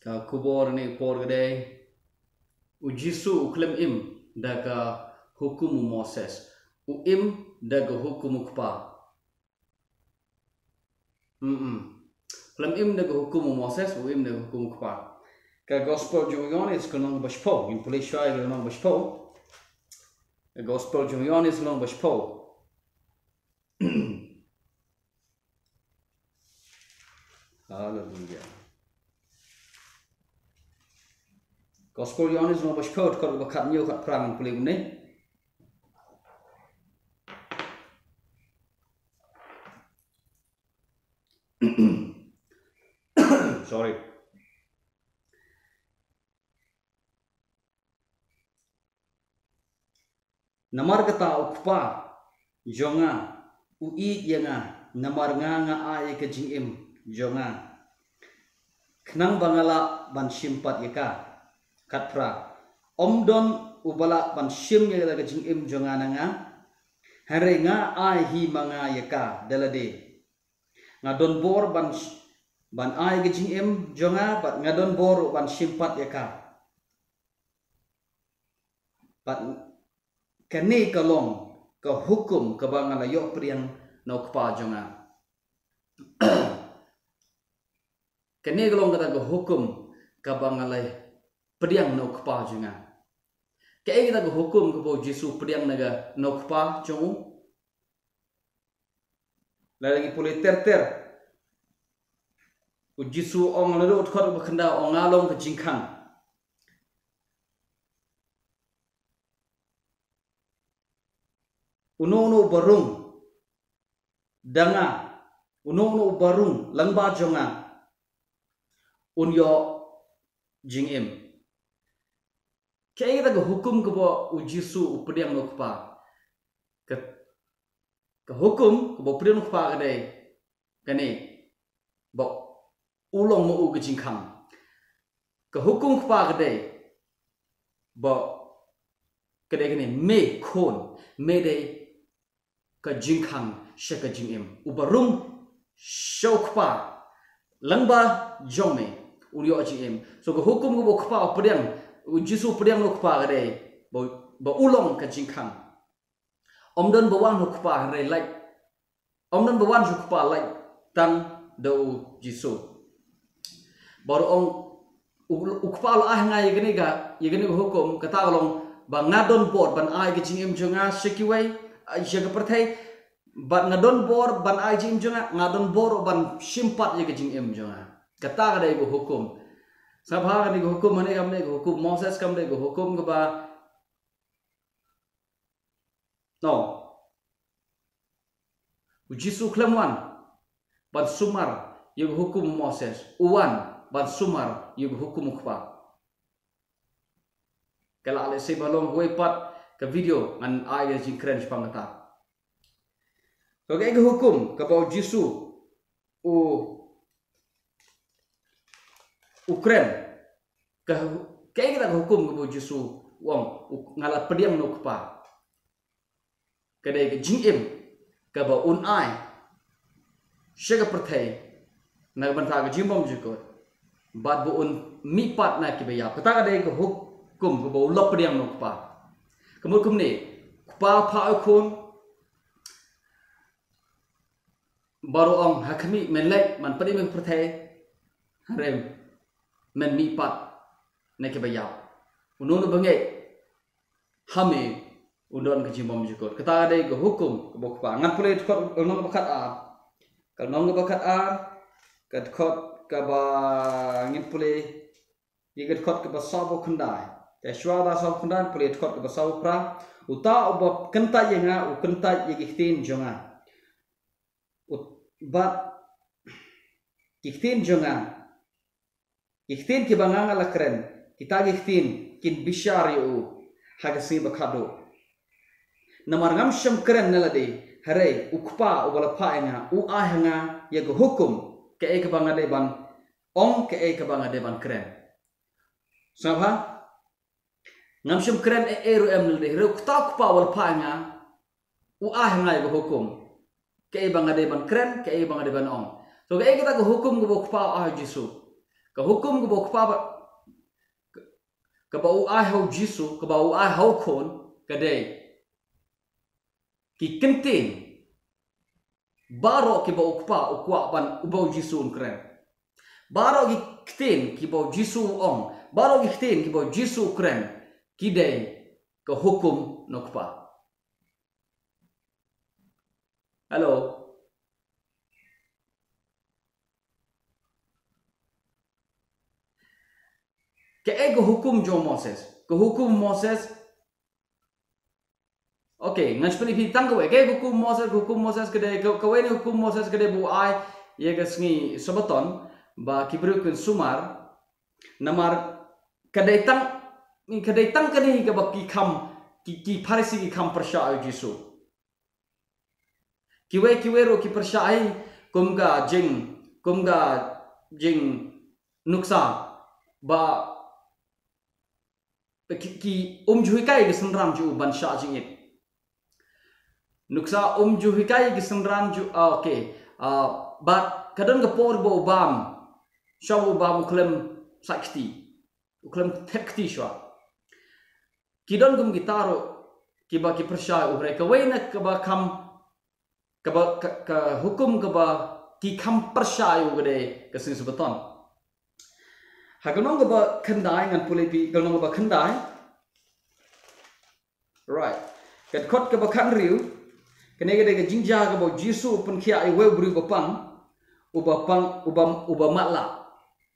ka kubor ni por gede u Jisu khlem im daga hukum Moses u im daga hukum kpa khlem im daga hukum Moses u im daga hukum kpa ka gospel Johannes kanong baspo in police shai kanong baspo the gospel Johannes kanong baspo hallelujah. Gospel Johannes no baspo kor bakat nyu kat prang puli ni sorry. Namar kata ukpa jonga ui yanga namar nga ai ke jingim jonga knang bangala ban simpat yaka katpra omdon ubala ban sim yaka ke jingim jonga nanga hare nga ai hi manga yaka delade ngadon bor ban ai ke jingim jonga bat ngadon bor ban simpat yaka bat kani kalong ke hukum ke bangala yok priang no kpa jonga kani kalong kata ke hukum ke bangala priang no kpa jonga ke kita ke hukum ke bo Jisu priang naga no kpa jongu lagi puli ter u Jisu ong lero khot khanda ong along ke jingkhang uno barung danga uno barung langba jonga unyo jingim kaya kita hukum ke bo Jisu upriang no kpa ke hukum ke bo priang no kpa kade kane bo ulong mo u jingkhang ke hukum kpa kade bo kade kane me khon me de ka jingkhang shaka jingim ubarum shokpa langba jome ulyo jingim so ko hukum ko kpa priang Jisu priang no kpa gade bo ulong ka jingkhang omdon bawan no kpa re like omdon bawan ju kpa like tang do Jisu bor ong ukpa la ngai yegani ko hukum kata long ba ngadon bor ban ai ke jingim jonga sekiwai jaga perthai ban ngadon bor ban ai jingim jonga ngadon bor ban simpat ye ke jingim jonga kata kadai go hukum sabha ni go hukum mane kamne go hukum Moses kamne go hukum ke ba no Jisu klemwan ban sumar ye go hukum Moses uwan ban sumar ye go hukum kpa kala ale se balong gue pat ke video ngan ai jing kren spang kata so ke hukum ke bau Jisu u Ukraine ke kita hukum ke bau Jisu wong ngala pediam no kpa ke dai ke jingim ke bau un ai shega perthai na banta ke jimbom jikot bat bu un mi pat na ke beya kata ka dai ke hukum ke bau lop pediam no kpa kemudian ni kpa pha khon baru ong hakmi menlek man padi men perthai rem men mi pat na ke bayau unon bangai hame undon ke jimbom jikot kata dai ke hukum ke bokpa ngan pule khot nong bakat a kal nong bakat a kat khot ka ba ngin pule yigat khot ke ba sabo khandai Yeshua da sab khundan pule khot ke ba sabo pra uta ob kenta yenga u kenta yigtin jonga bat yigtin jonga yigtin ke banganga lakren kita yigtin kin bishar yu hagasi bakado namar ngam sham kren nalade hare ukpa ubala phaenga u ahanga yeg hukum ke ek bangade ban ong ke ek bangade ban kren sabha ngamshum kren eru emnde ruk tak pa wal phaenga u ahanga yeg hukum ke bangade ban kren ke bangade ban ong so ke kita ko hukum ko pa ah Jisu Ka hukum ke bau khpa ka bau ai hau Jisu ka bau ai hau khon ka dei ki kentin baro ki bau khpa ukwa ban ubau Jisu kren baro ki kten ki bau Jisu ong baro ki kten ki bau Jisu kren ki dei ka hukum no khpa. Hello. Ke ego hukum jo Moses. Ke hukum Moses. Okay, ngan seperti pi tang ke hukum Moses ke de ke ni hukum Moses ke de bu ai ye ke sngi sabaton ba ki bru kun sumar namar ke de tang ke ni ke ba ki kham ki Pharisi ki kham persya Jisu. Kiwe ro ki persya kum ga jing nuksa ba ki jui kai ke senram ju ban sha jingit nuksa jui kai ke senram ju okay but kadang ke por bo bam shawu bam khlem sakti khlem thekti shwa kidon gum gitaro ki ba ki persya ubre ka wena ka ba kham ka hukum ka ba ki kham persya u gede ka sing sebeton haganong ka ba khandai ngan pulepi ganong ka ba khandai right kat khot ka ba khan riu kene gede ka jingja ka ba Jisu pun khia ai we bru ba pang uba matla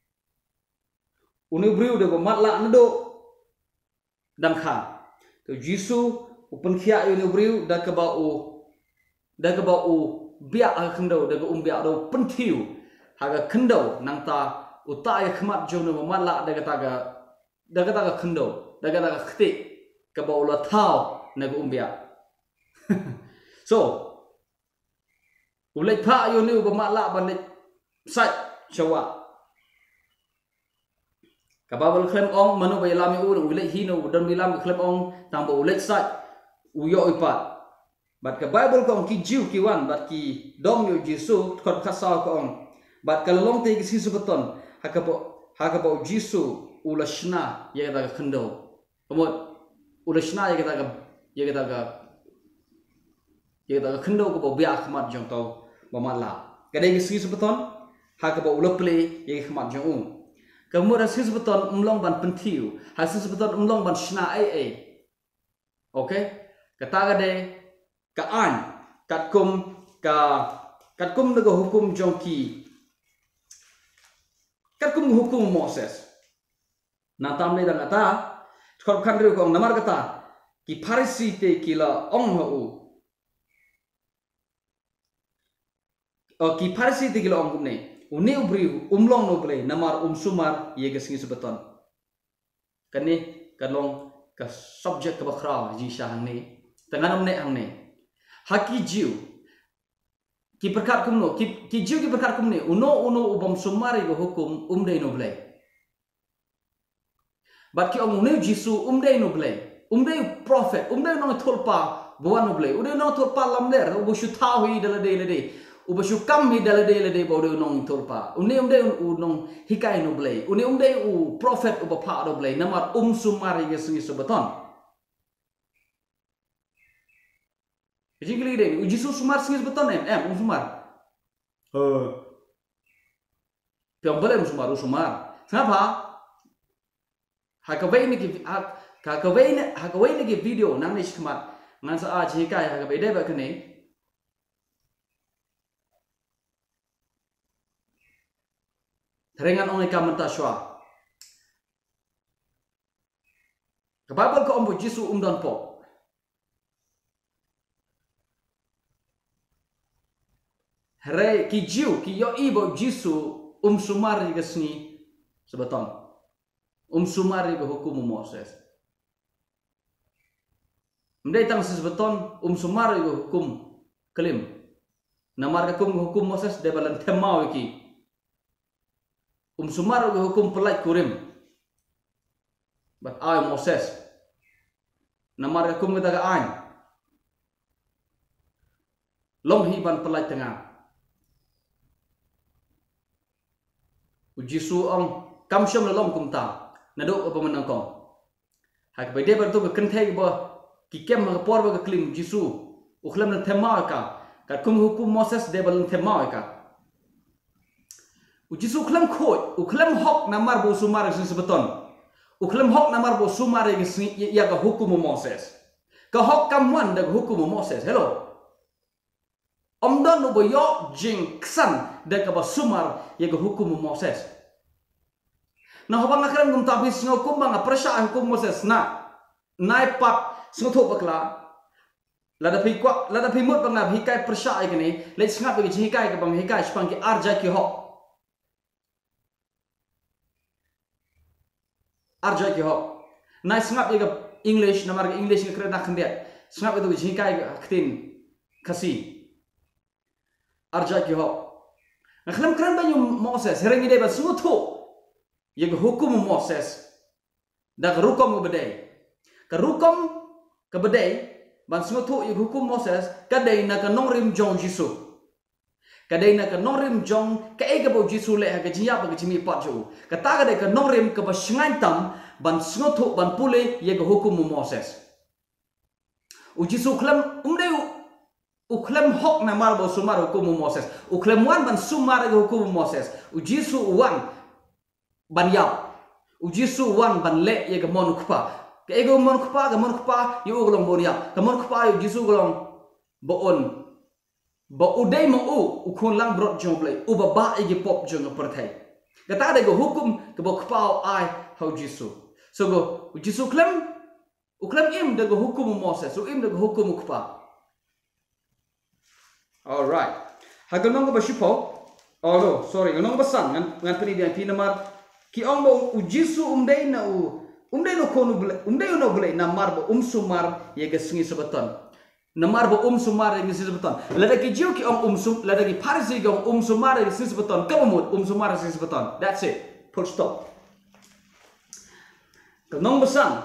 uni bru de ba matla ndo dang kha to Jisu pun khia ai uni bru da ka ba bia a khndo da ga bia do pentiu haga khndo nang ta uta ya khmat jo no matla da ga khndo da ga khti ka ba la thao na ga bia so ulai pha yo ni ba matla ban sai chawa ka ba bol khlem ong manu ba lam u ulai hi no don lam khlem ong tang ba ulai sai u yo ipat but ka Bible ko ki jiu ki wan but ki dom yo Jisu khot khasa ko ong but ka long te ki sisu beton hakabo Jisu ulashna ye da khndo komot ulashna ye da khndo ko bia khmat jong to ba mala ka dei ki sisu beton hakabo ulople ye khmat jong u ka mo da sisu beton umlong ban pentiu ha sisu beton umlong ban shna ai okay kata ga de ka an kat kum de hukum jongki kat kum hukum Moses na tam ne da kata khop khan ru ko namar kata ki Pharisi te kila ong ho ki Pharisi te kila ong ne uni ubri umlong no ble namar sumar ye ga singi sebeton kani kalong ka subject ka bakra ji sha hang ne tangan ne hang ne haki jiu ki perkat kumno ki jiu ki perkat kumne uno ubam sumari go hukum dei no blai but ki ne Jisu dei no blai dei prophet dei no tholpa boan no blai no tholpa lamler ubo shu tha hui dala de ubo shu kam hi dala de bo de no tholpa dei no hikai no blai dei prophet ubo pha do blai namar sumari ge sungi sobaton Jingli deh, Jisu sumar singis beton sumar. Piang boleh sumar. Kenapa? Hakawai ni video nang ni shikmat ngan sa aji kai hakawai deh bakne. Terengan ongai kamenta shwa. Kababal ko ombo Jisu dan po. Hynrei ki jiu ki yo ibo Jisu sumari ke sini sebeton sumari ke hukum Moses mendai tang sebeton sumari ke hukum khlem namar ke hukum Moses de balan themau ki sumari ke hukum pelai kurim but ai Moses namar ke hukum kita ke ai long hiban pelai tengah Jisu kam shom lom kum ta na do apa menang kong ha ke de ber tu ke kenthai ba ki kem ma por ba ke klim Jisu u khlam na thema ka kum hukum Moses de bal thema ka u Jisu khlam khoi u khlam hok na mar bo sumar sin sebeton u khlam hok na mar bo sumar ya ka hukum Moses ka hok kam wan da hukum Moses hello om don no boyo jing ksan da ka ba sumar ya ka hukum Moses na hobang akram gum tabis ngo kum bang prasha hukum Moses na nai pat sngo tho bakla lada phi mut bang na hi kai prasha ai kani le sngat be ji kai ka bang hi kai spang ki arja ki ho nai sngat be English na mar English ke kre na khande sngat be ji kai ktin khasi arja ki ho na khlam kran ba Moses herengi de ba sngo tho ye hukum Moses da rukom bedai ka rukom ka bedai ban sngo tho ye hukum Moses ka dei na ka nongrim jong Jisu ka dei na ka nongrim jong ka e ka bo Jisu le ha ka jiya ba ka jimi pat jo ka ta ka dei ka nongrim ka ba shngai tam ban sngo tho ban pule ye hukum Moses u Jisu khlam umdeu u khlam hok na mar bo sumar hukum Moses u khlam wan ban sumar hukum Moses u Jisu wan ban yap u Jisu wan ban le ye ga mon khpa ke ego mon khpa yu golong bon yap ka mon khpa yu Jisu golong bo on bo u dei mo u khon lang brot jong ble u ba ba e ge pop jong per thai ka ta de go hukum ke bo khpa ai how Jisu so go u Jisu khlam u khlam im de go hukum Moses u im de go hukum khpa all right ha go nong ba shipo oh no sorry nong ba sang ngan peni dia pi namar ki ong bo u Jisu umdei no konu ble umdei no ble na mar bo sumar ye ga singi sebeton na mar bo sumar ye ga singi sebeton lada ki jiu ki ong sum lada ki parisi ga sumar ye ga singi sebeton kamut sumar ye singi sebeton that's it full stop ka nong besang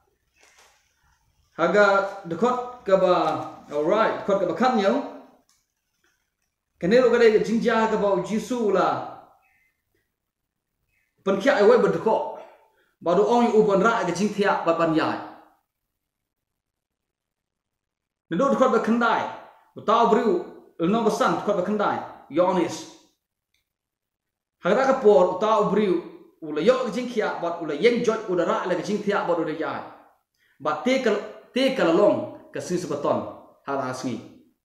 haga dekot ka ba all right dekot ka ba kan yo kanelo ga de jingja ka ba Jisu la pen kia ai wei bật ko baru ong u bon ra ga jing thia ba ban yai ndo ko ba khandai ta briu no ba san ko ba khandai yonis haga ka por ta briu u la yo ga jing thia ba u la yeng jot u da ra la ga jing thia ba do de yai ba te kal long ka sin sabaton ha ra sngi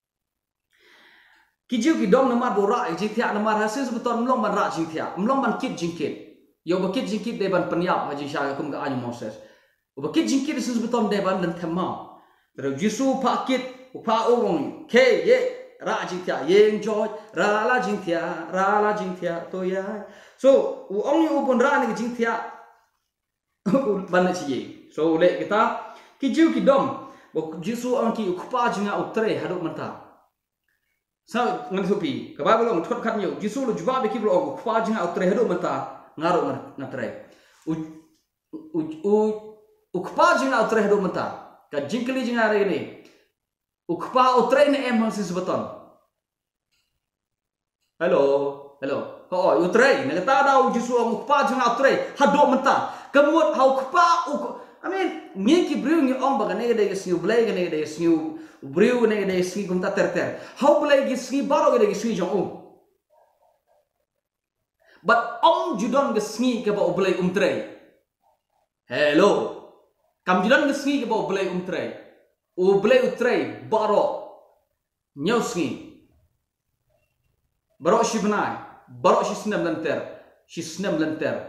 ki jiu ki dom na mar bo ra jing thia na mar ha sin sabaton mlong ban ra jing thia mlong ban kit jing kit yo bakit jingkit de ban penyap haji sha kum ga anyu Moses u bakit jingkit sus beton de ban dan thema terus Jisu pakit u pa ong ke ye ra jingtia yeng joy ra la jingtia to ya so u ong yu pon ra ni jingtia ban chi ye so le kita ki jiu ki dom bo Jisu ong ki u pa jinga u tre hadu mata sa ngan thupi ka ba lo thot khat nyu Jisu lu jwa be ki lo u pa jinga u tre hadu mata ngaro ngatrai u kpa jina utre do mata ka jinkli jina re ni u kpa utre ne em hang sis beton hello ho utre ne ta da u Jisu u kpa jina utre hado mata kamut hau kpa u I mean ngi ki briu ngi ong ba ne de sniu blai ne de sniu briu ne de sniu kum ta ter hau blai gi sniu baro ge sniu jong but ong judon ge sngi ke ba oblei umtrei hello kam judon ge sngi ke ba oblei umtrei oblei utrei baro nyau sngi baro shibnai baro shi snam lanter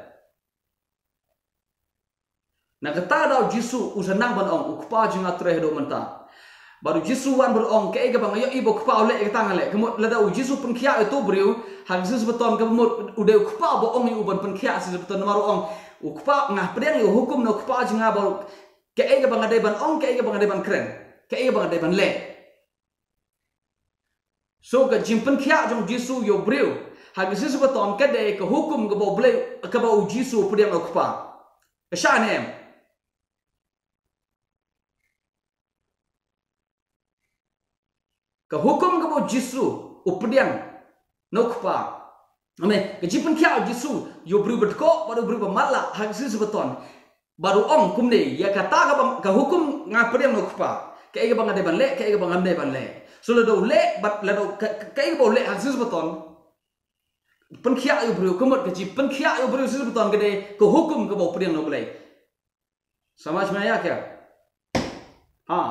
na kata da Jisu usanang ban ong ukpa jinga trei do menta baru Jisu wan berong ke ga bang yo ibo kpa ole ke tang le kemut lada u Jisu pen khia itu briu hang sis beton kemut ude kpa bo ong u ban pen khia sis beton maru ong u kpa ngah pedang yo hukum no kpa jinga baru ke ga bang ade ban ong ke ga bang ade ban kren ke ga bang ade ban le so ga jimpen khia jong Jisu yo briu hang sis beton ke de ke hukum ga bo ble ke ba u Jisu pedang no kpa ke sha nem ka hukum ka bo Jisu updiang nokpa Ame kejipan kia Jisu yo berubah kok baru berubah malah hasil sebeton baru ong kumne ya kata ka hukum ngapre no kupa kai ga bang ade ban le kai ga bang amne ban le so le do le bat le do kai ga le hasil sebeton pen kia yo bru kumot kejipan kia yo bru sebeton gede ko hukum ga bau priang no boleh समझ में आया क्या हाँ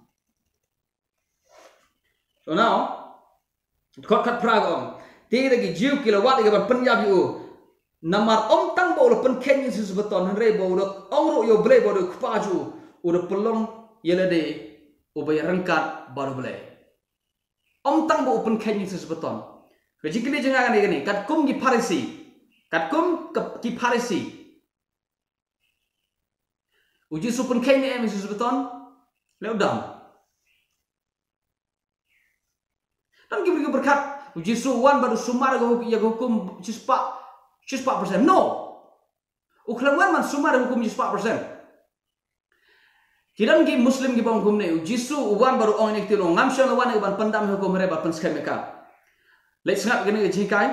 so now kat praga om tira gi jiu kilowat ga ban penjab yu namar om tang bo lo pen ken sis beton hynrei bo lo ong ro yo ble bo lo khpaju u lo pelong yele de u bay rangkat baru ble om tang bo pen ken sis beton ke jikli jenga ga ni kat kum gi parisi kat kum ki parisi uji supun ken ni em sis beton le udam dan gi berkat Jisu wan baru sumar ya hukum 4% no uklan wan man sumar hukum 4% kiran gi muslim gi bang hukum ne Jisu wan baru ong nek tilo ngam shon wan ban pandam hukum re ba pan skam ka lek sngap gene gi kai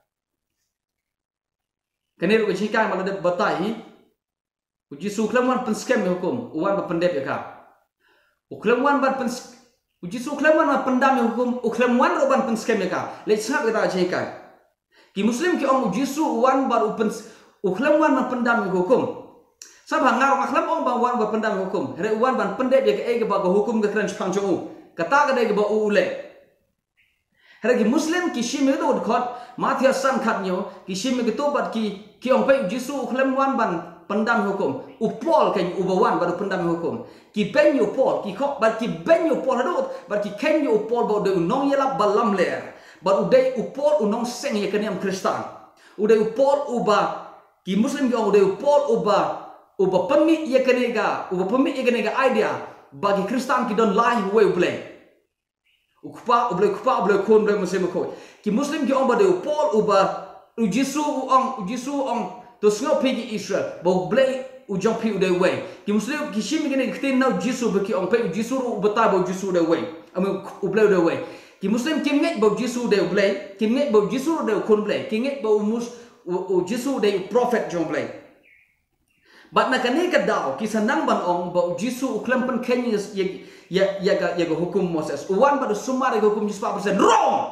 kene ru gi kai mal de batai Jisu uklan wan pan skam hukum wan ba pandep ka uklan wan ban pan Jisu uklam wan pendam hukum uklam wan roban pen scam ka le sngap kita jeka ki muslim ki ong Jisu wan bar upen uklam wan pendam hukum sabha ngar aklam ong ba wan pendam hukum re wan ban pendek dia ke ba hukum ke kran chang chu kata ka de ba ule re ki muslim ki shim do khot mathia san khat nyo ki shim ke to bat ki ong pe Jisu uklam wan ban pendam hukum upol ken ubawan baru pendam hukum ki ben yo pol ki khok ba ki ben yo pol hadot ba ki ken yo pol ba de unong yela balam ler ba udai upol unong seng ye keniam kristan udai upol uba ki muslim yo udai upol uba pemi ye kenega idea bagi kristan ki don lai we ble ukpa ble kon ble muslim ko ki muslim ki on ba de upol uba Jisu ong to sngo pigi Israel bo blay ujong pi uday way ki muslim ki shim gene ktin now Jisu be ki ong pe Jisu ru bata bo Jisu de way am ublay de way ki muslim kim nget bo Jisu de blay kim nget bo Jisu de kon blay ki nget bo Jisu de prophet jong blay bat na kane ka daw ki sanang ban ong bo Jisu uklam pen kenyes ya hukum Moses uwan ba sumare hukum 4% wrong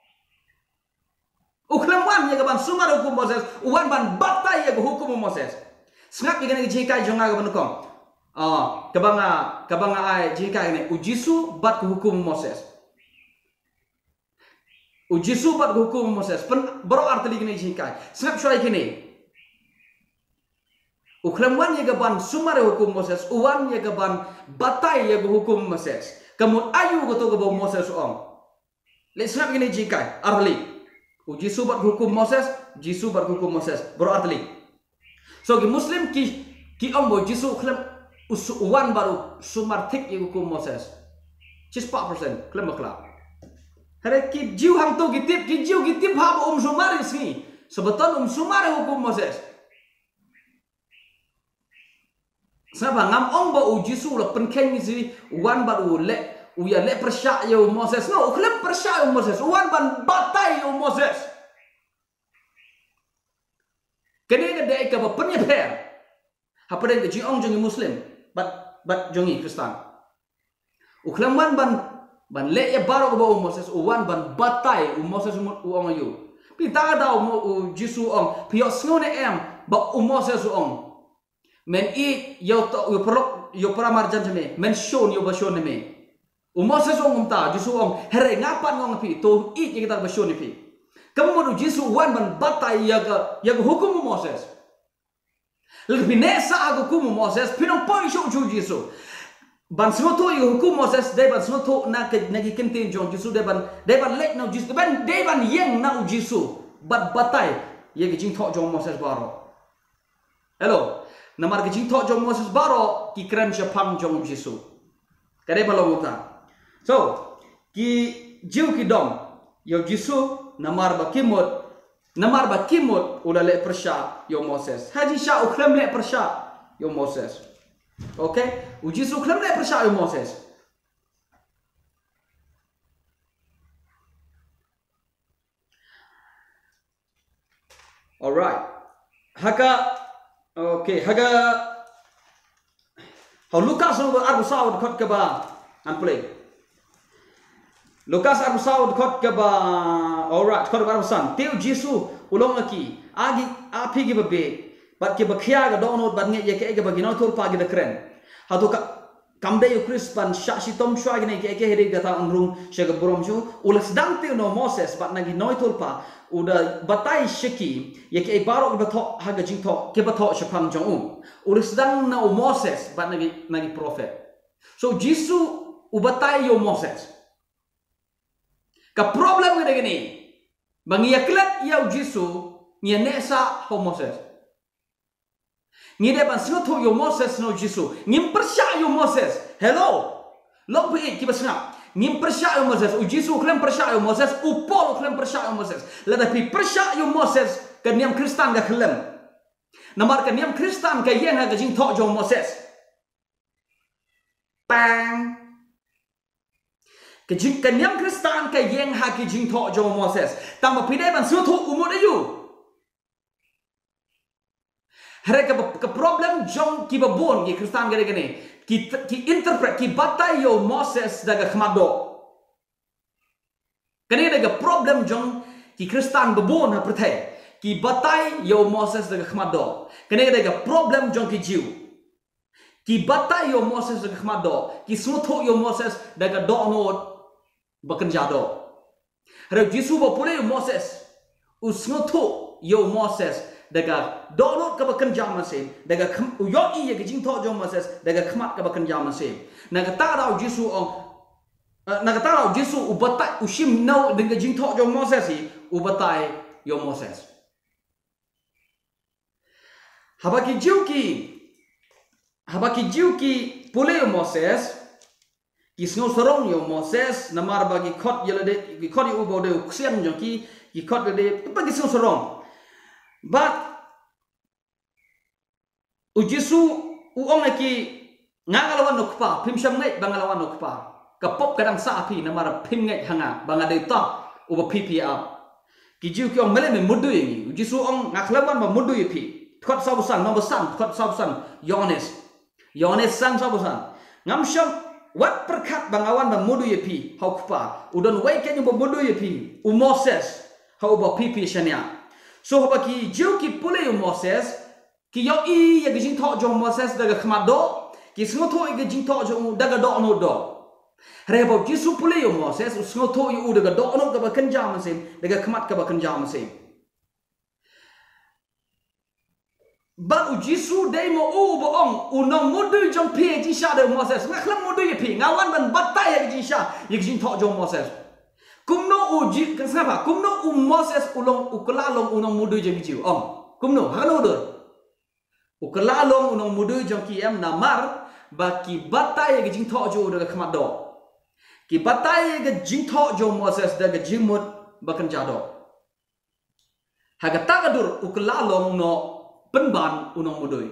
uklam wan ya ban sumar hukum Moses uwan ban batai ya hukum Moses snap igane jika jonga ga bankom kabanga ai jika ne Jisu bat hukum Moses Jisu bat hukum Moses pen bro artli gane jika snap shoy kini uklam wan ya ban sumar hukum Moses uwan ya ban batai ya hukum Moses kamu ayu goto ga Moses ong le snap gane jika arli Jisu bat hukum Moses, Jisu bat hukum Moses. Berarti, so ki Muslim ki ombo Jisu klem usuwan baru sumartik i hukum Moses. 4% klem bakla. Hari ki jiu hang to ki jiu gitip hab sumari sini. Sebetul sumari hukum Moses. Sebab ngam ombo Jisu la penken sini wan baru le uya le persya yo Moses no klem persya yo Moses uwan ban batai yo Moses kene ga dai ka ba penya per apa de ji ong jongi muslim bat jongi kristan uklem wan ban le ya baro ba Moses uwan ban batai Moses ong ayu pi ta da Jisu ong pi yo snone em ba Moses ong men I yo to yo pramar janjame men shon yo ba shon me Moses ong ta Jisu ong here ngapan ngong pi to I kita basyon ni pi kamu mau Jisu wan ban batai ya hukum Moses lebih nesa hukum Moses pinong poi show Jisu ban smoto yo hukum Moses de ban smoto na nagi kentin jong Jisu de ban lek na Jisu ban de ban yeng na Jisu bat batai ye gijing tho jong Moses baro hello namar gijing tho jong Moses baro ki kran japang jong Jisu kare balong uta so ki jiu ki dom yo Jisu namar ba kimut ula le persya yo Moses haji sha uklam le persya yo Moses okay Jisu uklam le persya yo Moses Alright. Haga okay, haga how Lukas no arbu saud khot ka ba an play. Lukas arbu saud khot ka ba. Alright, khot arbu san. Teu Jisu ulong aki agi api gi babe. Bat ke bakhia ga donot bat nge ye ke ga bagino thol pa gi da kren. Ha to kamde yu Krispan shashi tom shwa gi ne ke heri ga ta onrung shega borom ju ulas dang teu no Moses bat nagi noi thol pa udah batai shiki ya ke barok batok haga jingto ke batok shapang jong udah sedang na Moses bat nagi prophet. So Jisu ubatai yo Moses ka problem ga gini bang ya klat ya Jisu nya nesa ho Moses ni de ban snoto yo Moses no Jisu ngim persya yo Moses hello lok bi ki basna ngim persya yo Moses u Jisu khlem persya yo Moses u Paul khlem persya yo Moses lada pi persya yo Moses kan niam Kristan ga khlem namar kan niam Kristan ka yen ha ga jing tho jo Moses bang ka jing kan niam Kristan ka yen ha ki jing tho jo Moses tam pi de ban su tho umot ayu hare ka problem jong ki babon ki Kristan ga ne ki interpret ki batai yo Moses daga khmado kani daga problem jong ki Kristan babon ha prathai ki batai yo Moses daga khmado kani daga problem jong ki Jiu ki batai yo Moses daga khmado ki smutho yo Moses daga donot bakan jado hare Jisu ba pule yo Moses usmutho yo Moses daga donot ka bakan jam se daga yo I ye jing tho jo Moses daga khmat ka bakan jam se naga ta rao Jisu naga ta rao Jisu ubatai ushim no daga jing tho jo Moses hi ubatai yo Moses habaki jiu ki pule yo Moses ki sngo sorong yo Moses namar bagi khot yelade ki khot yu bode ksiam jo ki khot de pagi sngo sorong but Jisu uong ki ngalawan nokpa pimsham ngai bangalawan nokpa kapop kadang sa api namara pim ngai hanga bangade ta uba pipi up ki jiu ki ong mele me mudu yi Jisu ong ngaklawan ba mudu yi pi khot sabusan nombosan khot sabusan Yones sang sabusan ngamsham wat perkat bangawan ba mudu yi pi hokpa udon wai ken ba mudu yi pi Moses ha uba pipi shania so habaki jiu ki pule Moses ki yo I ya gijing tho jo Moses daga khmado ki sngo tho I gijing tho jo daga do no do rebo Jisu pule yo Moses sngo tho yu daga do no ka ba kan jam se daga khmat ka ba kan jam se ba Jisu dei mo bo ong unong mudu jong pi ji sha de Moses nga khlam mudu ye pi ngawan ban batai ya gijing sha ye gijing tho jo Moses kumno uji kan sapa kumno Moses ulong ukla long unong mudu je bijiu ong kumno halo do ukla long unong mudu jong ki em namar ba ki batai ge jing tho jo daga khmado ki batai ge jing tho jo Moses daga jimut bakan jado haga tagadur ukla long no penban unong mudu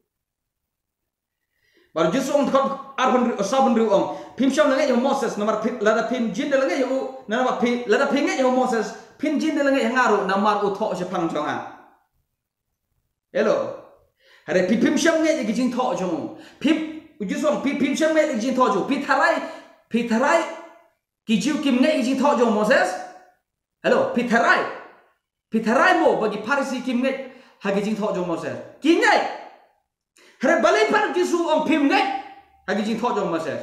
bar Jisu ong khot arhon sabun ru ong pimsham langai yo Moses namar lada pin jin de langai yo namar pi lada pin ngai yo Moses pin jin de langai ngaru namar u tho je phang jonga hello hare pi pimsham ngai ge jing tho jong pi Jisu ong pi pimsham ngai ge jing tho jo pi tharai ki jiu kim ngai ge jing tho jo Moses hello pi tharai mo bagi Parisi kim ngai ha ge jing tho jo Moses ki ngai hare balai par Jisu ong pim ngai ha ge jing tho jo Moses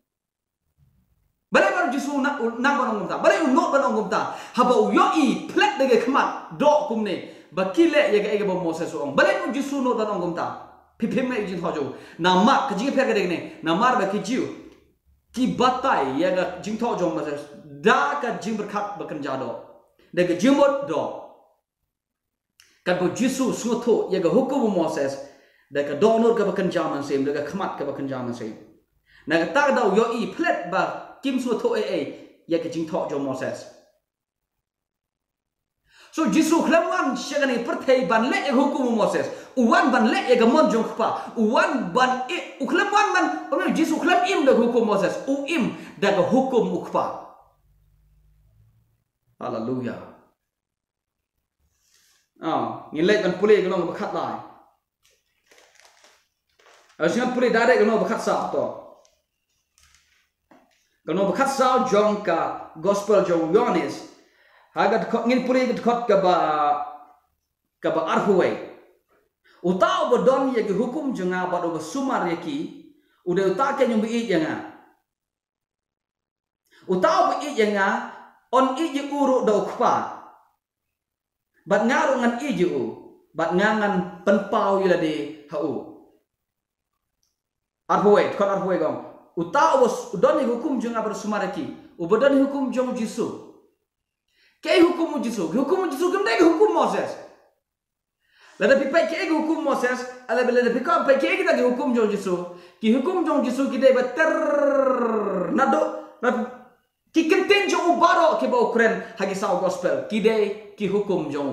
balai par Jisu nang banong gumta balai unot banong gumta haba yo I plek de ge khmat do kum ne bakile ye ge bo Moses ong balai un Jisu no banong gumta pipim ngai jing tho jo namar ka jing pher ge ne namar ba ki jiu ki batai ye ga jing tho jo Moses da ka jing berkhat bakan jado de ge jimot do kan bo Jisu snotho ye ga hukum Moses daga donor ka bakan jaman sem daga khmat ka bakan jaman sem naga ta daw yo I plet ba kim su tho ya ka jing tho jo Moses so Jisu khlamwan shagani perthai ban le e hukum Moses uwan ban le e ga mon jong khpa uwan ban e ukhlamwan ban o Jisu khlam im daga hukum Moses u im daga hukum ukpa hallelujah ngin lek ban pulih galong bakhat lai asin pulih direct galong bakhat sa to galong bakhat sa jong ka gospel jong Yohanes hagat ngin pulih khot ka ba arhuai utau bodon ye ki hukum jenga bado basumar ye ki udah utake nyum bi jenga utau bi jenga on iji uru do khpa bat ngaru ngan iji u bat ngangan penpau yula di hau arhuai khot arhuai gong utau bos udon ye hukum jenga bado sumar ye ki ubodon hukum jong Jisu ke hukum Jisu kemde hukum Moses lada pipai ke hukum Moses ala bela de pikam pai ke kita hukum jong Jisu ki hukum jong Jisu ki de bater nado ki kenten jong ubaro ke ba Ukraine hagi sa gospel ki de ki hukum jong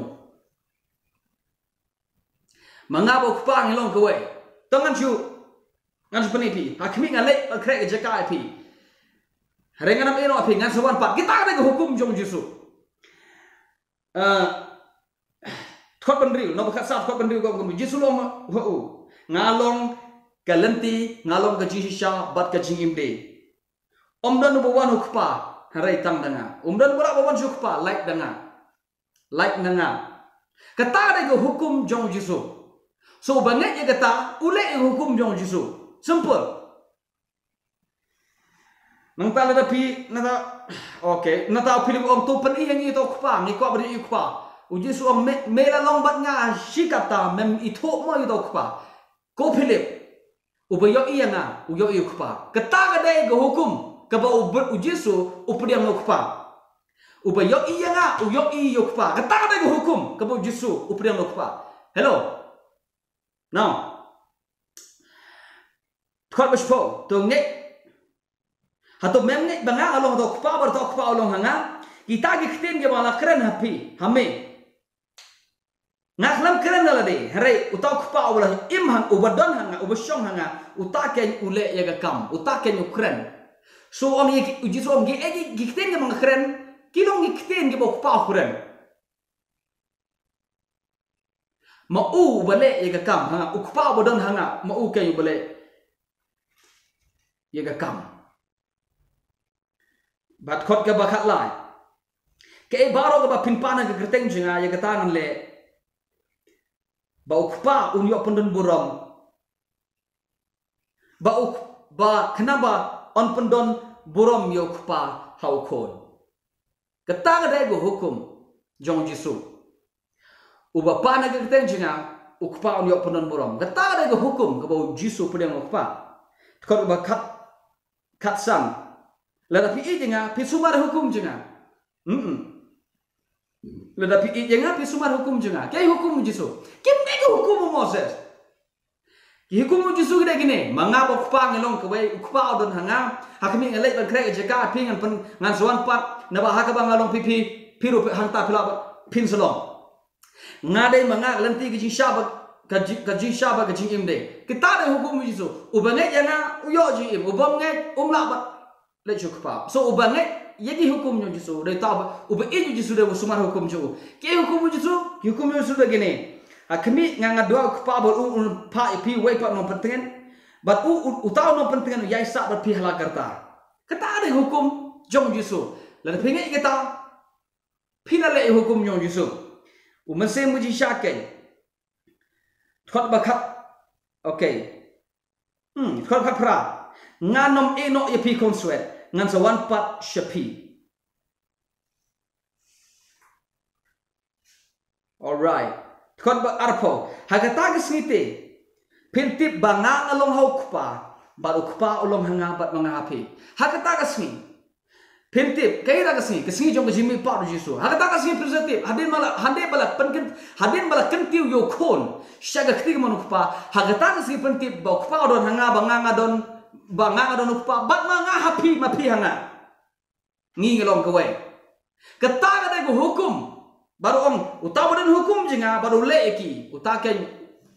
mangabo kupang long kowe tangan chu ngan penipi hakmi ngale krek jaka pi renganam eno api ngan sawan pat kita ada hukum jong Jisu khot bandriu no bakhat sat khot bandriu gom Jisu long hu ngalong kalenti ngalong ka jisha bat ka jingim de omdan bawan hukpa harai tang danga omdan bora bawan hukpa like danga kata de hukum jong Jisu so banget ye kata ule hukum jong Jisu simple nang tala da pi nata okay nata pilih om tu pen yang itu hukpa ni ko beri hukpa uji suam mela long bat nga shikata mem ito mo ito khpa ko philip ubayo iya nga uyo iyo khpa kata gade go hukum ka ba uji su upriam no khpa ubayo iya nga uyo iyo khpa kata gade go hukum ka ba uji su upriam no khpa hello now khot bespo to nge hato mem nge banga along do khpa bar to khpa along hanga kita gi khten ge bala kren happy hame ngaklam keren dala de hynrei utau khpa ulah imhang ubadon hanga ubashong hanga utaken ule yaga kam utaken ukren so on ye uji so ge egi gikten ge mang kren kilong gikten ge bok pa kren ma u bale yaga kam hanga ukpa ubadon hanga ma u ke bale yaga kam bat khot ke bakhat lai ke baro ge ba pinpana ge kerteng jinga yaga tangan le ba ukpa unyo pendon buram ba kenapa on pendon buram yo ukpa haukon kata gade go hukum jong Jisu uba pana ge ten jinga ukpa unyo pendon buram kata gade go hukum ke ba Jisu pedang ukpa ko ba kat sam la pi jinga pi sumar hukum jinga lada pi jenga pi sumar hukum jenga ke hukum Jisu kim de hukum Moses ki hukum Jisu gede gini manga bok pa ngelong ke wei ukpa odon hanga hakmi ngelek ban krek jeka pi ngan pen ngan suan pat na ba hakaba ngalong pipi piru hanta pila pin selong ngade manga lenti ki jishaba ka jishaba ka jing imde kita de hukum Jisu ubange jana uyo ji im ubange umla bat le jukpa so ubange yegi hukum nyo Jisu dai tab uba iju Jisu dai sumar hukum jo ke hukum Jisu hukum Jisu begini akmi nganga doa khpa bol un pa pi wei pa no pentengen bat utau no pentengen yai sa bat pi hala karta kata ada hukum jong Jisu la pinge kita pinale hukum nyo Jisu umase muji shaken thot bakhat okay thot bakhat pra nganom eno ye pi konsuet ngan sawan pat shapi alright khot ba arpo hagata gisngite pintip banga along haukpa baru kpa ulong hanga bat mga hapi hagata gisngi pintip kaira gisngi jong jimi pa Jisu hagata gisngi preservative hadin bala penkin hadin bala kentiu yo khon shaga khti manukpa hagata gisngi pintip ba kpa don hanga banga ngadon banga adon ukpa bat manga happy mapi hanga ngi ngelong kowe kata gade go hukum baru om utabadan hukum jinga baru leeki utaken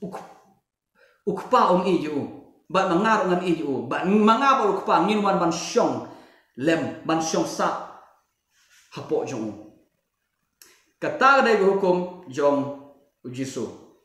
ukpa iju bat mangar ngan iju bat manga baru ukpa nginwan ban syong lem ban syong sa hapo jong kata gade go hukum jong Jisu.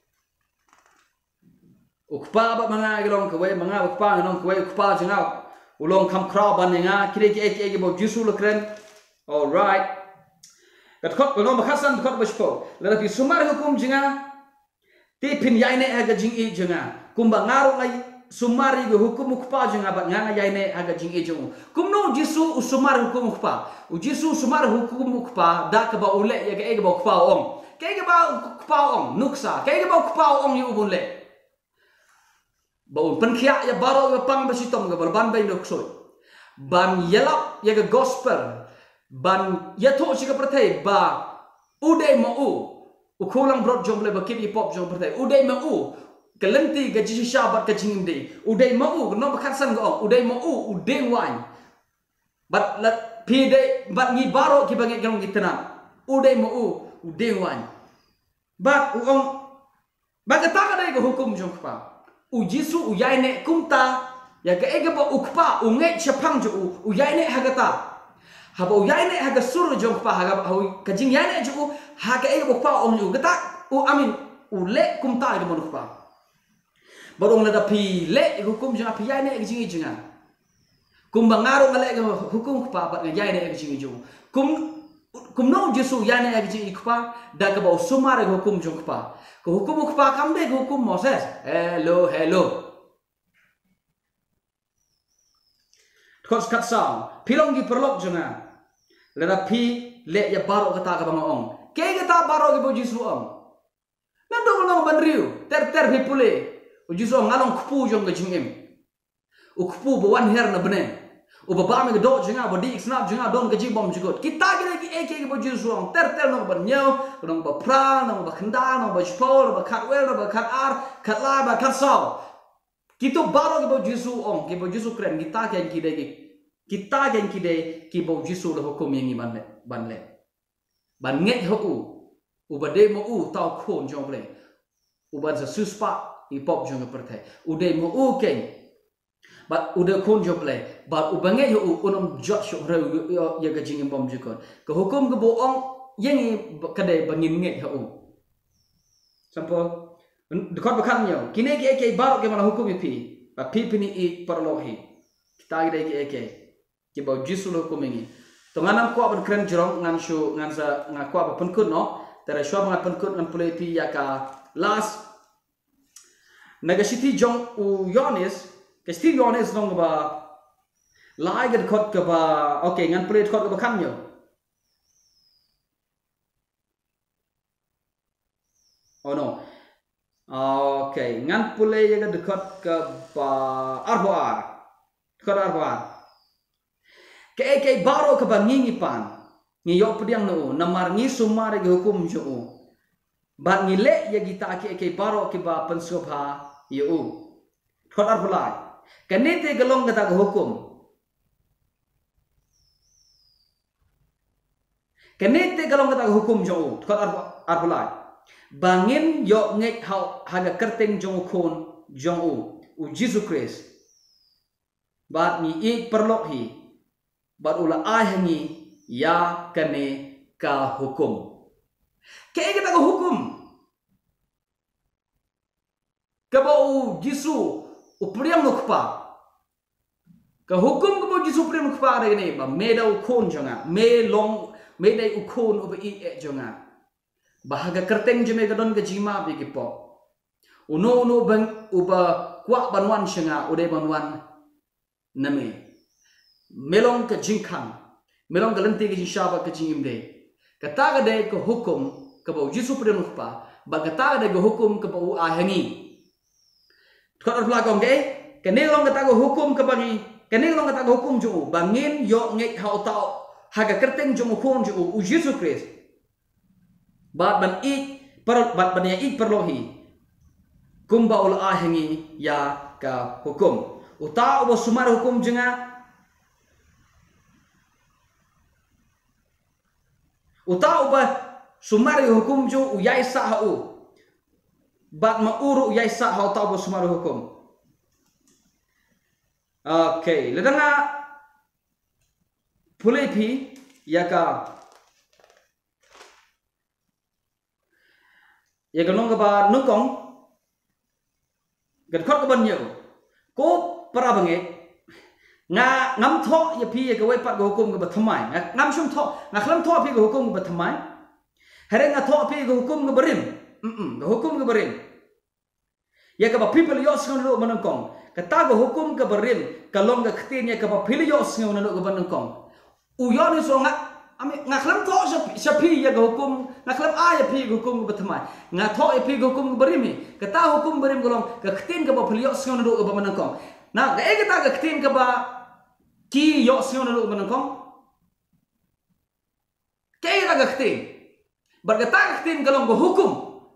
Ukpa ba mga ilong kaway mga ukpa nong kaway ukpa jengau. Ulong kam kraw ban nga kire ki bo Jisu lekren. All right. Kat khot ulong bakasan khot bashpo. Lada pi sumar hukum jenga. Ti pin yaine aga jing I jenga. Kumba ngaro ngai sumari go hukum ukpa jenga ba nga yaine aga jing I jengu. Kumno Jisu usumar hukum ukpa. U Jisu sumar hukum ukpa da ka ba ule ya ga ba ukpa ong. Kaya ba ukpa ong nuksa. Kaya ba ukpa ong yu ubun le. Baun penkia ya baro ya pang basitom ga ban bay nuksoy. Ban yelap ya ga gospel. Ban ya to si ka pertai ba uday mo ukulang brod jom le ba kip pop jom pertai uday mo kalenti ga Jisu sabat ka jingim de uday mo no bakatsan go uday mo uday wan bat lat pide bat ngi baro ki bangi galong gitana uday mo uday wan bat uong bagata ka dai go hukum jom pa u Jisu u yaine kumta ya ga ega ba ukpa ungai chapang jo u yaine hagata haba u yaine haga suru jom pa haga ka jing yaine jo haga ega ukpa om ju gata u amin u le kumta ga mon ukpa barong la da pi le hukum jong pi yaine ega jing jinga kum bangaro ngale hukum ukpa ba ga yaine ega jing jo kum no Jisu yaine ega jing ukpa da ga ba sumar hukum jong pa ko hukum ukpa kam de hukum Moses hello kos kat sang pilong di perlok jonga lera pi le ya baro kata ka bangong ke kata baro ke bo Jisu ong nando no banriu ter pi pule o Jisu ngalong kupu jong ke jingim u kupu bo wan her na bene u baba me do jonga bo di snap jonga don ke jibom jigot kita gele ki ke bo Jisu ong ter no ban nyau no ba pra no ba khanda no ba spol no ba khatwel no ba khat ar khat la ba khat saw Kito baro ki bo Jisu ong ki bo Jisu kren kita gen ki de ki bo Jisu le hukum yang ban le ban nget ho u ba de mo u tau khon jong le u ban sa suspa I pop jong perthai u de mo u ken ba u de khon jong le ba u banget ho unom jot shok re ya ga jing bom jikon ko hukum ke bo ong yang ka de bangin nget ho sampol dekat bekan nyo kine ke baro ke mana hukum pi pa pi ni I perlohi kita ide ke ba Jisu lo hukum ini to nganam ko ban kren jrong ngan shu ngan sa ngako ba penkut no tera shu ngan penkut ngan pule pi ya ka last nagasiti jong u Yohanes ke sti Yohanes nong ba lai ga dekat ke ba okay ngan pule dekat ke bekan nyo oh no okay, ngan pule yang dekat ke arboar, dekat arboar. Ke baro ke bangingi pan, ngiyok pediang no, namar ngi sumar ke hukum jo. Bat ngile ya kita ke baro ke ba pensubha yo. Dekat arboar. Kanite gelong kata ke hukum. Kanite gelong kata ke hukum jo, dekat arboar. Bangin yok ngek haga kerteng jong kon jong u Jisu Christ bat ni ik perlohi bat ula ahangi ya kane ka hukum ke kita ka hukum ka ba u Jisu u priam nukpa ka hukum ka ba Jisu priam nukpa re ne ba meda u kon jonga me long me dai u kon u I jonga bahaga kerteng jeme gadon ke jima bi ki po uno bang uba kwa banwan shenga ude banwan name melong ke jingkang melong galenti ke shaba ke jingim de kata ga de ke hukum ke ba Jisu pren pa ba kata ga de ke hukum ke ba u ahangi kor flagong ge ke ne long kata ga hukum ke bangi ke ne long kata ga hukum ju bangin yo ngek hau tau haga kerteng ju kon ju u Jisu Christ bat ban ya ik perlohi kumba ul ahangi ya ka hukum uta ubo sumar hukum jenga uta uba sumar hukum ju uyai sa hau bat ma uru uyai sa hau ta ubo sumar hukum okay ledanga pulepi ya ka ya kanong ka ba nungkong kan khot ka ban yo ko para bange nga ngam tho ya pi ya ka wai pat go hukum ka ba thamai ngam shum tho nga khlam tho pi go hukum ka ba thamai here nga tho pi go hukum ka barim go hukum ka barim ya ka ba people yo sngong lo manungkong ka ta go hukum ka barim ka long ka khtin ya ka ba pil yo sngong lo ka manungkong u yo ni so nga nga khlam tho sa pi ya go hukum nga khlam a ya pi go hukum ka ba thamai nga tho ya pi go hukum ka barim ka ta hukum barim go long ka khtin ka ba pil yo sngong lo ka ba manungkong na ga e ka ta ka khtin ka ba ki yo sngong lo ka manungkong ke ra ga khtin bar ka ta ka khtin ka long go hukum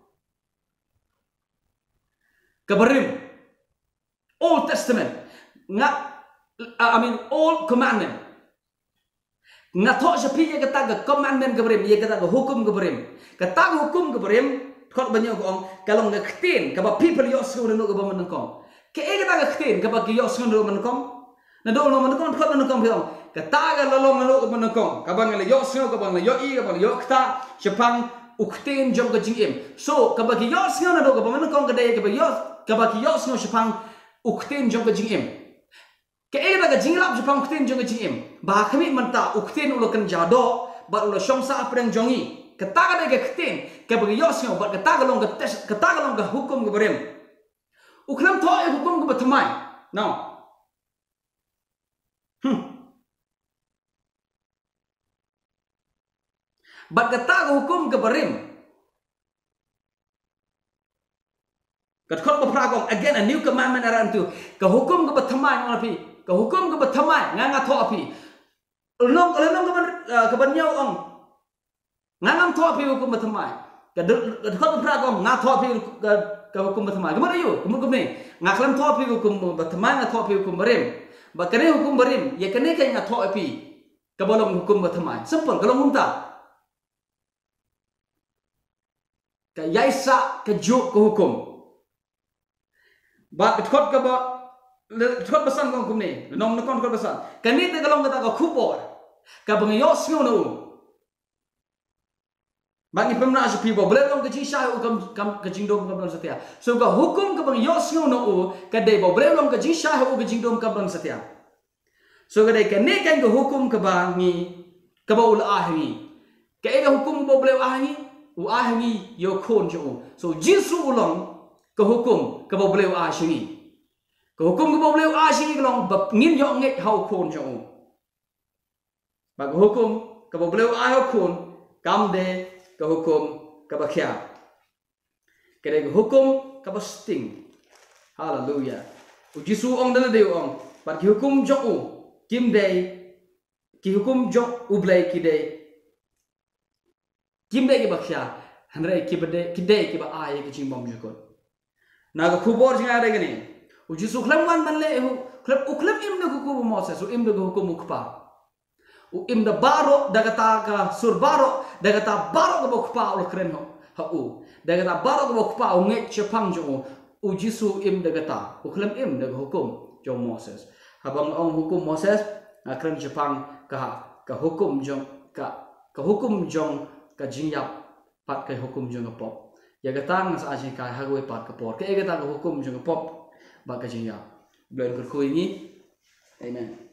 kabarim Old Testament nga Old Commandment nga tho sa pi ya kata ga commandment kabarim ya kata ga hukum kabarim kata ga hukum kabarim khot banyo ko ong kalong ga khtin ka ba people yo sngong no ga ba manungkong ke e kata ga khtin ka ba ki yo sngong no manungkong na do no manungkong khot manungkong biong kata ga lalong no ga manungkong ka ba nga yo sngong ka ba nga yo i ka ba yo kta chapang uktin jong ga jingim so ka ba ki yo sngong no ga ba manungkong ka de ka ba yo kabaki yo sno shapang ukten jong ka jingim ke e daga jinglap shapang ukten jong ka jingim ba khami manta ukten ulokan jado ba ulo shongsa apreng jongi kata ga kten kabaki yo sno ba kata ga long ka tes kata ga long ka hukum ga barem ukram tho e hukum ga bathmai now ba kata ga hukum ga barem kat khot ba pragong again a new commandment aran tu ka hukum ka bathamai ngol pi ka hukum ka bathamai nga tho api ulong ka ban nyau ong nga ngam tho api hukum bathamai ka khot ba pragong nga tho api ka hukum bathamai ka marayu ka me nga klam tho api hukum bathamai nga tho api hukum barim ba kane hukum barim ya kane ka nga tho api ka bolong hukum bathamai simple kalong unta ka yaisa ka juk ka hukum ba khot ka ba khot basan kong kumni nom na kon khot basan kani te galong kata ka khupor ka bang yo sngo no bang ipem na asu pibo ble long ka chi sha u kam ka jing dom kam satya so ka hukum ka bang yo sngo no u ka de bo ble long ka chi sha u ka jing dom kam satya so ka de ka ne kan ka hukum ka ba ngi ka ba ul ahni ka e ka hukum bo ble ahni u ahni yo khon jo so Jisu ulong ka hukum ka ba bleu a shingi ka hukum ka ba bleu a shingi long ba ngin yo nge hau khon jo ba ka hukum ka ba bleu a hau khon kam de ka hukum ka ba khya ka de hukum ka ba sting hallelujah u Jisu ong dala de ong ba ki hukum jo u kim de ki hukum jo u blai ki de kim de ki ba khya hynrei ki ba de ki de ki ba a ye ki ching bom jo ko naga khubor jinga ada gani u Jisu khlem wan man le hu khlem im na hukum Moses u im na hukum ukpa u im da baro daga ta ka sur baro daga ta baro ka ukpa u kren ho ha u daga ta baro ka ukpa u nge chapang jo u Jisu im daga ta u khlem im daga hukum jo Moses habang ong hukum Moses na kren chapang ka hukum jo ka hukum jong ka jingyap pat ka hukum jong pop ya gatang sa aji kai hagwe pat ka por ke gata hukum jong pop ba ka jinga blen kur khu ni amen